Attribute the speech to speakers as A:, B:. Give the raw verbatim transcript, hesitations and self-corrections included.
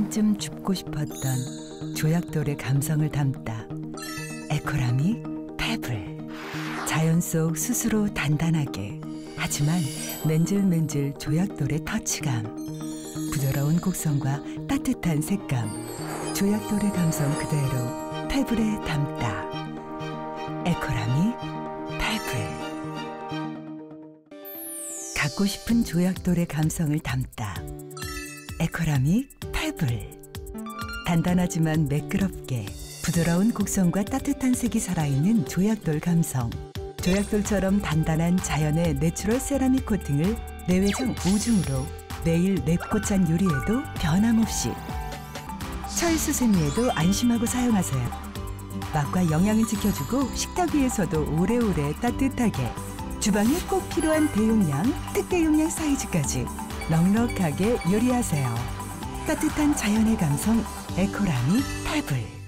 A: 번쯤 줍고 싶었던 조약돌의 감성을 담다. 에코라미 페블. 자연 속 스스로 단단하게, 하지만 맨질맨질 조약돌의 터치감. 부드러운 곡선과 따뜻한 색감. 조약돌의 감성 그대로 페블에 담다. 에코라미 페블. 갖고 싶은 조약돌의 감성을 담다. 에코라미 페블. 단단하지만 매끄럽게 부드러운 곡선과 따뜻한 색이 살아있는 조약돌 감성. 조약돌처럼 단단한 자연의 내추럴 세라믹 코팅을 내외장 오중으로 매일 맵고짠 요리에도 변함없이, 철수세미에도 안심하고 사용하세요. 맛과 영양을 지켜주고 식탁 위에서도 오래오래 따뜻하게, 주방에 꼭 필요한 대용량, 특대용량 사이즈까지 넉넉하게 요리하세요. 따뜻한 자연의 감성 에코라미 페블.